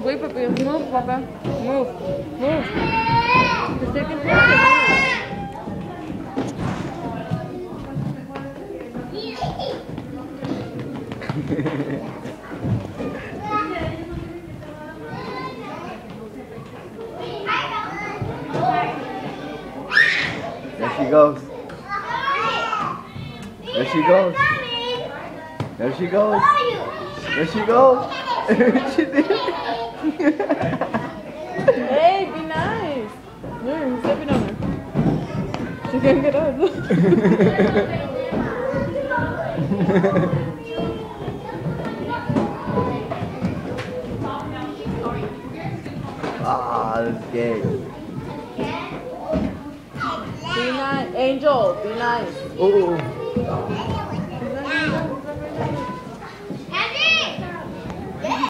Wait, Papi. Move, Papa. Move. Move. Just take it back. There she goes. There she goes. There she goes. There she goes. She did. Hey, be nice. Look, he's stepping on her. She can't get up. Ah, that's gay. Be nice. Angel, be nice. Oh.